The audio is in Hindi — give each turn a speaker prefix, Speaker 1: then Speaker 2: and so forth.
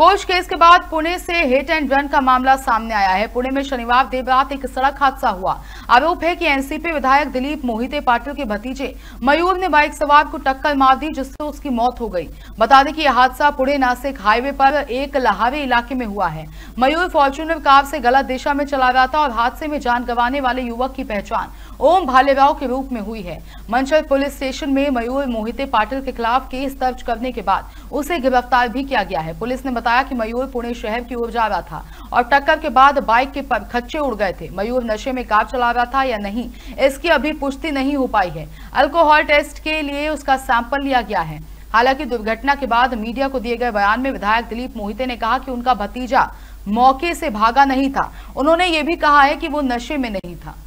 Speaker 1: पोश केस के बाद पुणे से हिट एंड रन का मामला सामने आया है। पुणे में शनिवार देर रात एक सड़क हादसा हुआ। आरोप है कि एनसीपी विधायक दिलीप मोहिते पाटिल के भतीजे मयूर ने बाइक सवार को टक्कर मार दी, जिससे उसकी मौत हो गई। बता दें कि यह हादसा पुणे नासिक हाईवे पर एक लहावे इलाके में हुआ है। मयूर फॉर्च्यूनर कार से गलत दिशा में चला रहा था और हादसे में जान गंवाने वाले युवक की पहचान ओम भालेराव के रूप में हुई है। मंचल पुलिस स्टेशन में मयूर मोहिते पाटिल के खिलाफ केस दर्ज करने के बाद उसे गिरफ्तार भी किया गया है। पुलिस ने बताया कि मयूर पुणे शहर की ओर जा रहा था और टक्कर के बाद बाइक के खच्चे उड़ गए थे। मयूर नशे में कार चला रहा था या नहीं, इसकी अभी पुष्टि नहीं हो पाई है। अल्कोहल टेस्ट के लिए उसका सैंपल लिया गया है। हालांकि दुर्घटना के बाद मीडिया को दिए गए बयान में विधायक दिलीप मोहिते ने कहा कि उनका भतीजा मौके से भागा नहीं था। उन्होंने ये भी कहा है कि वो नशे में नहीं था।